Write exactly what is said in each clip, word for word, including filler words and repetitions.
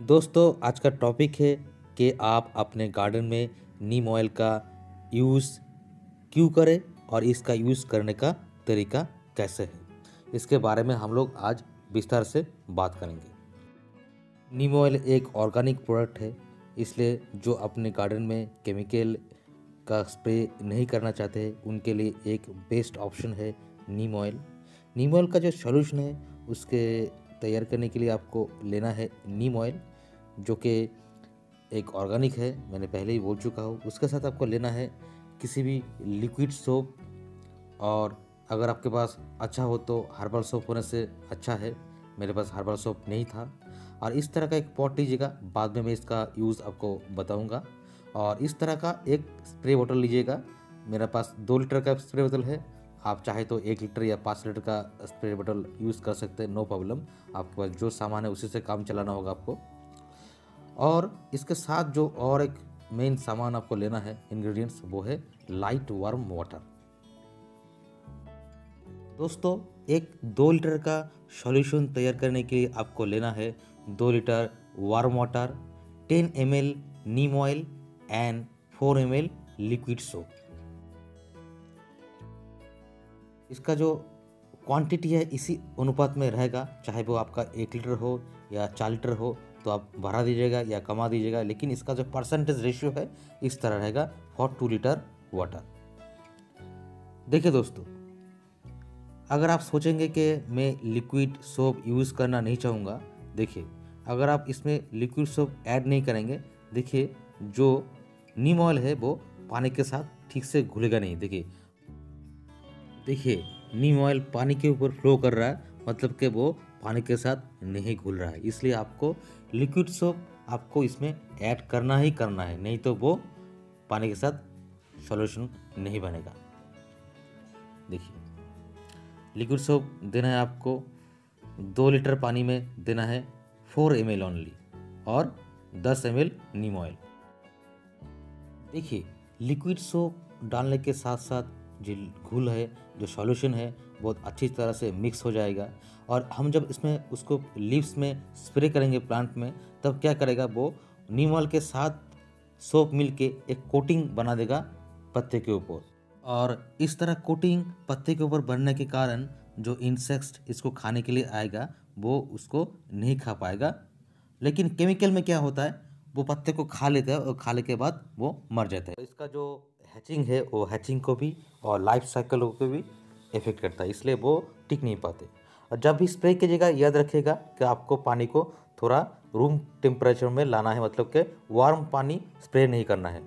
दोस्तों आज का टॉपिक है कि आप अपने गार्डन में नीम ऑयल का यूज़ क्यों करें और इसका यूज़ करने का तरीका कैसे है, इसके बारे में हम लोग आज विस्तार से बात करेंगे। नीम ऑयल एक ऑर्गेनिक प्रोडक्ट है, इसलिए जो अपने गार्डन में केमिकल का स्प्रे नहीं करना चाहते हैं उनके लिए एक बेस्ट ऑप्शन है नीम ऑयल। नीम ऑयल का जो सॉल्यूशन है उसके तैयार करने के लिए आपको लेना है नीम ऑयल, जो कि एक ऑर्गेनिक है, मैंने पहले ही बोल चुका हूँ। उसके साथ आपको लेना है किसी भी लिक्विड सोप, और अगर आपके पास अच्छा हो तो हर्बल सोप होने से अच्छा है। मेरे पास हर्बल सोप नहीं था। और इस तरह का एक पॉट लीजिएगा, बाद में मैं इसका यूज़ आपको बताऊँगा। और इस तरह का एक स्प्रे बोतल लीजिएगा, मेरे पास दो लीटर का स्प्रे बोतल है, आप चाहे तो एक लीटर या पाँच लीटर का स्प्रे बोतल यूज़ कर सकते हैं, नो प्रॉब्लम। आपके पास जो सामान है उसी से काम चलाना होगा आपको। और इसके साथ जो और एक मेन सामान आपको लेना है, इंग्रेडिएंट्स, वो है लाइट वार्म वाटर। दोस्तों एक दो लीटर का सॉल्यूशन तैयार करने के लिए आपको लेना है दो litre warm water, ten M L neem oil and four M L liquid soap. इसका जो क्वांटिटी है इसी अनुपात में रहेगा, चाहे वो आपका एक लीटर हो या चार लीटर हो तो आप बढ़ा दीजिएगा या कमा दीजिएगा, लेकिन इसका जो परसेंटेज रेशियो है इस तरह रहेगा फॉर टू लीटर वाटर। देखिए दोस्तों, अगर आप सोचेंगे कि मैं लिक्विड सोप यूज़ करना नहीं चाहूँगा, देखिए अगर आप इसमें लिक्विड सोप ऐड नहीं करेंगे, देखिए जो नीम ऑयल है वो पानी के साथ ठीक से घुलेगा नहीं। देखिए देखिए नीम ऑयल पानी के ऊपर फ्लो कर रहा है, मतलब कि वो पानी के साथ नहीं घुल रहा है। इसलिए आपको लिक्विड सोप आपको इसमें ऐड करना ही करना है, नहीं तो वो पानी के साथ सॉल्यूशन नहीं बनेगा। देखिए लिक्विड सोप देना है आपको दो लीटर पानी में देना है फोर एम एल ओनली, और दस एम एल नीम ऑयल। देखिए लिक्विड सोप डालने के साथ साथ जो घुल है, जो सॉल्यूशन है, बहुत अच्छी तरह से मिक्स हो जाएगा। और हम जब इसमें उसको लीव्स में स्प्रे करेंगे प्लांट में, तब क्या करेगा, वो नीम ऑयल के साथ सोप मिल के एक कोटिंग बना देगा पत्ते के ऊपर। और इस तरह कोटिंग पत्ते के ऊपर बनने के कारण जो इंसेक्ट्स इसको खाने के लिए आएगा वो उसको नहीं खा पाएगा। लेकिन केमिकल में क्या होता है, वो पत्ते को खा लेता है और खाने के बाद वो मर जाता है। इसका जो हैचिंग है वो हैचिंग को भी और लाइफ साइकिल को भी इफेक्ट करता है, इसलिए वो टिक नहीं पाते। और जब भी स्प्रे कीजिएगा याद रखिएगा कि आपको पानी को थोड़ा रूम टेम्परेचर में लाना है, मतलब कि वार्म पानी स्प्रे नहीं करना है।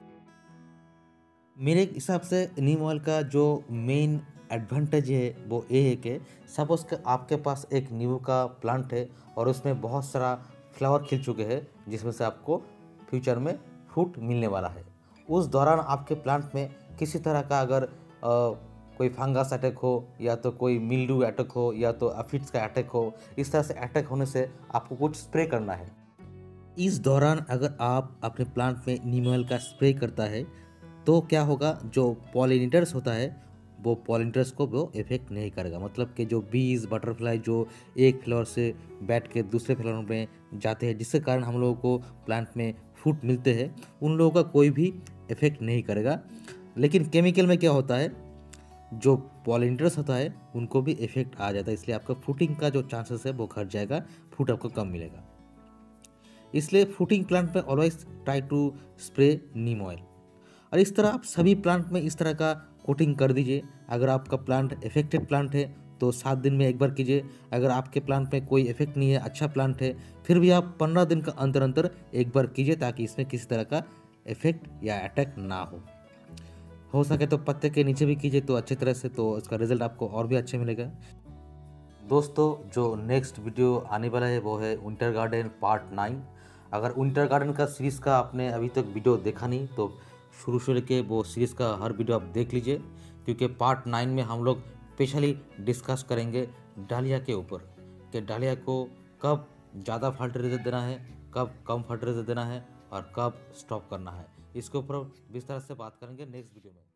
मेरे हिसाब से नीम ऑयल का जो मेन एडवांटेज है वो ये है कि सपोज कि आपके पास एक नींबू का प्लांट है और उसमें बहुत सारा फ्लावर खिल चुके हैं, जिसमें से आपको फ्यूचर में फ्रूट मिलने वाला है। उस दौरान आपके प्लांट में किसी तरह का अगर आ, कोई फंगस अटैक हो, या तो कोई मिल्ड्यू अटैक हो, या तो अफिड्स का अटैक हो, इस तरह से अटैक होने से आपको कुछ स्प्रे करना है। इस दौरान अगर आप अपने प्लांट में नीम ऑयल का स्प्रे करता है तो क्या होगा, जो पॉलिनेटर्स होता है वो पॉलिनेटर्स को वो इफेक्ट नहीं करेगा। मतलब कि जो बीज बटरफ्लाई जो एक फ्लावर से बैठ के दूसरे फ्लावर में जाते हैं, जिसके कारण हम लोगों को प्लांट में फ्रूट मिलते हैं, उन लोगों का कोई भी इफेक्ट नहीं करेगा। लेकिन केमिकल में क्या होता है, जो पॉलिनेटर्स होता है उनको भी इफेक्ट आ जाता है, इसलिए आपका फ्रूटिंग का जो चांसेस है वो घट जाएगा, फ्रूट आपको कम मिलेगा। इसलिए फ्रूटिंग प्लांट में always try to spray neem oil. और इस तरह आप सभी प्लांट में इस तरह का कोटिंग कर दीजिए। अगर आपका प्लांट इफेक्टेड प्लांट है तो सात दिन में एक बार कीजिए। अगर आपके प्लांट में कोई इफेक्ट नहीं है, अच्छा प्लांट है, फिर भी आप पंद्रह दिन का अंतर अंतर एक बार कीजिए, ताकि इसमें किसी तरह का इफेक्ट या अटैक ना हो। हो सके तो पत्ते के नीचे भी कीजिए तो अच्छी तरह से, तो इसका रिजल्ट आपको और भी अच्छा मिलेगा। दोस्तों जो नेक्स्ट वीडियो आने वाला है वो है विंटर गार्डन पार्ट नाइन। अगर विंटर गार्डन का सीरीज़ का आपने अभी तक वीडियो देखा नहीं तो शुरू से लेके वो सीरीज़ का हर वीडियो आप देख लीजिए, क्योंकि पार्ट नाइन में हम लोग स्पेशली डिस्कस करेंगे डालिया के ऊपर, कि डालिया को कब ज़्यादा फर्टिलाइजर देना है, कब कम फर्टिलाइजर देना है, और कब स्टॉप करना है। इसके ऊपर विस्तार से बात करेंगे नेक्स्ट वीडियो में।